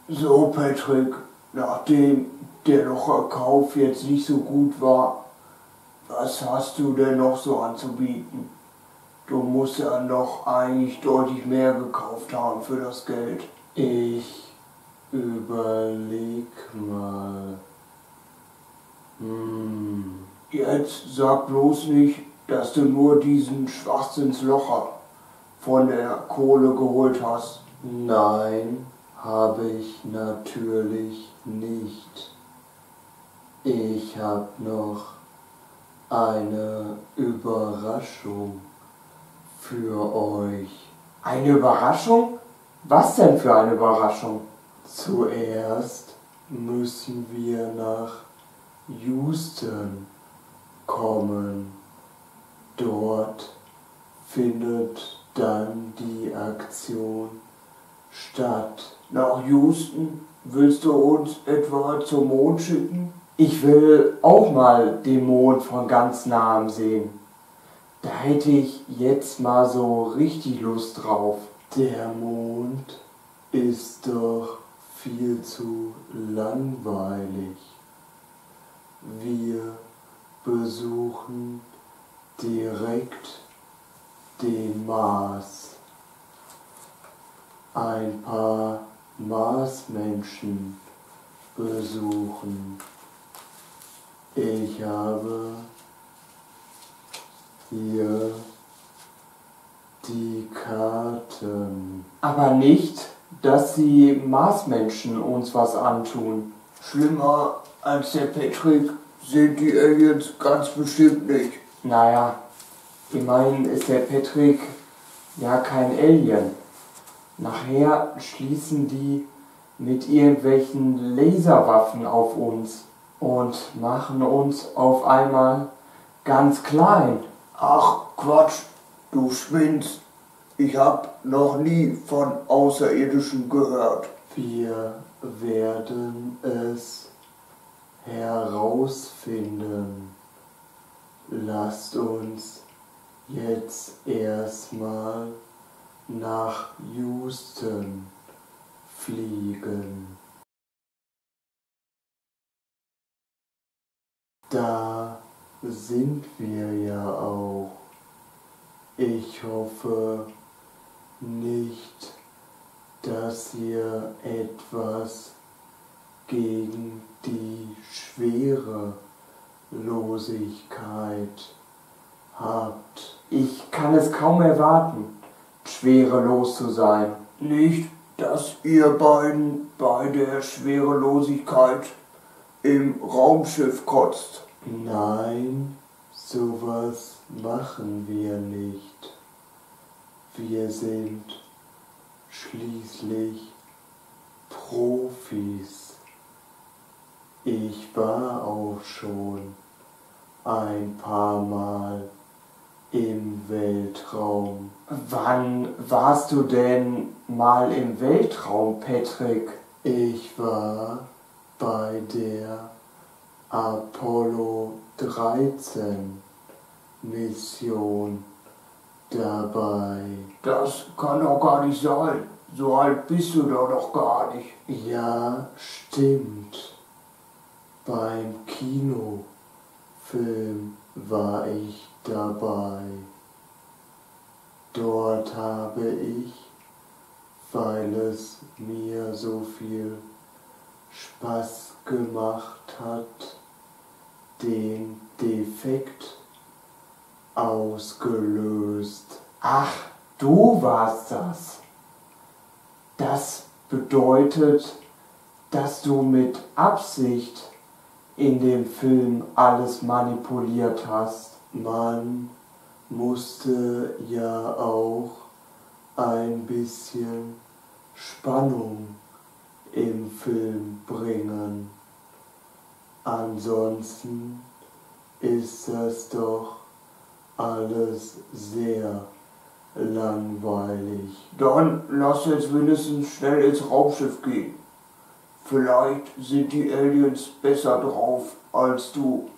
So, Patrick, nachdem der Locherkauf jetzt nicht so gut war, was hast du denn noch so anzubieten? Du musst ja noch eigentlich deutlich mehr gekauft haben für das Geld. Ich überleg mal. Jetzt sag bloß nicht, dass du nur diesen Schwachsinnslocher von der Kohle geholt hast. Nein, habe ich natürlich nicht. Ich hab noch eine Überraschung für euch. Eine Überraschung? Was denn für eine Überraschung? Zuerst müssen wir nach Houston kommen. Dort findet dann die Aktion statt. Nach Houston? Willst du uns etwa zum Mond schicken? Ich will auch mal den Mond von ganz nahem sehen. Da hätte ich jetzt mal so richtig Lust drauf. Der Mond ist doch viel zu langweilig. Wir besuchen direkt den Mars. Ein paar Marsmenschen besuchen. Ich habe hier die Karten. Aber nicht, dass die Marsmenschen uns was antun. Schlimmer als der Patrick sind die Aliens ganz bestimmt nicht. Naja, immerhin ist der Patrick ja kein Alien. Nachher schließen die mit irgendwelchen Laserwaffen auf uns und machen uns auf einmal ganz klein. Ach Quatsch, du spinnst. Ich hab noch nie von Außerirdischen gehört. Wir werden es herausfinden. Lasst uns jetzt erstmal nach Houston fliegen. Da sind wir ja auch. Ich hoffe nicht, dass ihr etwas gegen die Schwerelosigkeit habt. Ich kann es kaum erwarten, schwerelos zu sein. Nicht, dass ihr beiden bei der Schwerelosigkeit im Raumschiff kotzt. Nein, sowas machen wir nicht. Wir sind schließlich Profis. Ich war auch schon ein paar Mal im Weltraum. Wann warst du denn mal im Weltraum, Patrick? Ich war bei der Apollo 13 Mission dabei. Das kann doch gar nicht sein. So alt bist du doch noch gar nicht. Ja, stimmt. Beim Kinofilm war ich dabei. Dort habe ich, weil es mir so viel Spaß gemacht hat, den Defekt ausgelöst. Ach, du warst das. Das bedeutet, dass du mit Absicht in dem Film alles manipuliert hast. Man musste ja auch ein bisschen Spannung im Film bringen. Ansonsten ist das doch alles sehr langweilig. Dann lass jetzt wenigstens schnell ins Raumschiff gehen. Vielleicht sind die Aliens besser drauf als du.